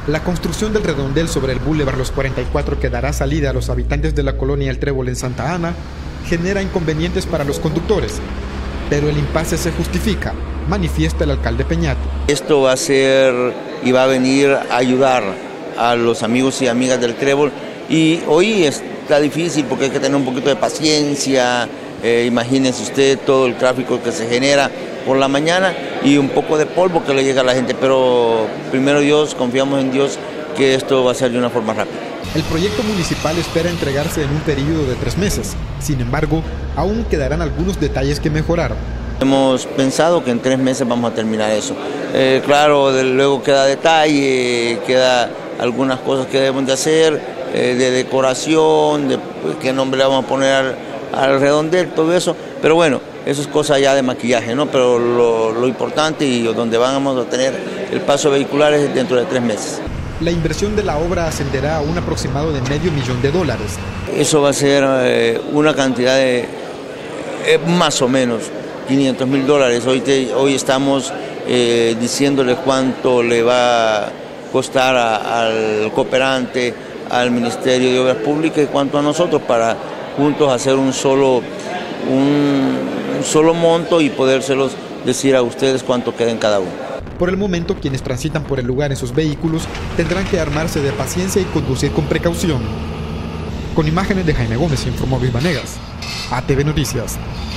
La construcción del redondel sobre el Boulevard Los 44, que dará salida a los habitantes de la colonia El Trébol en Santa Ana, genera inconvenientes para los conductores, pero el impasse se justifica, manifiesta el alcalde Peñate. Esto va a ser y va a venir a ayudar a los amigos y amigas del Trébol, y hoy está difícil porque hay que tener un poquito de paciencia. Imagínense usted todo el tráfico que se genera por la mañana y un poco de polvo que le llega a la gente, pero primero Dios, confiamos en Dios que esto va a ser de una forma rápida. El proyecto municipal espera entregarse en un periodo de 3 meses. Sin embargo, aún quedarán algunos detalles que mejorar. Hemos pensado que en 3 meses vamos a terminar eso. Claro, luego queda detalle, queda algunas cosas que debemos de hacer, de decoración, de qué nombre le vamos a poner al redondel, todo eso, pero bueno, eso es cosa ya de maquillaje, ¿no? Pero lo importante y donde vamos a tener el paso vehicular es dentro de 3 meses. La inversión de la obra ascenderá a un aproximado de $500,000. Eso va a ser una cantidad de más o menos $500,000. Hoy estamos diciéndole cuánto le va a costar al cooperante, al Ministerio de Obras Públicas y cuánto a nosotros para juntos hacer un solo monto y podérselos decir a ustedes cuánto queda en cada uno. Por el momento, quienes transitan por el lugar en sus vehículos tendrán que armarse de paciencia y conducir con precaución. Con imágenes de Jaime Gómez, informó Luis Vanegas, ATV Noticias.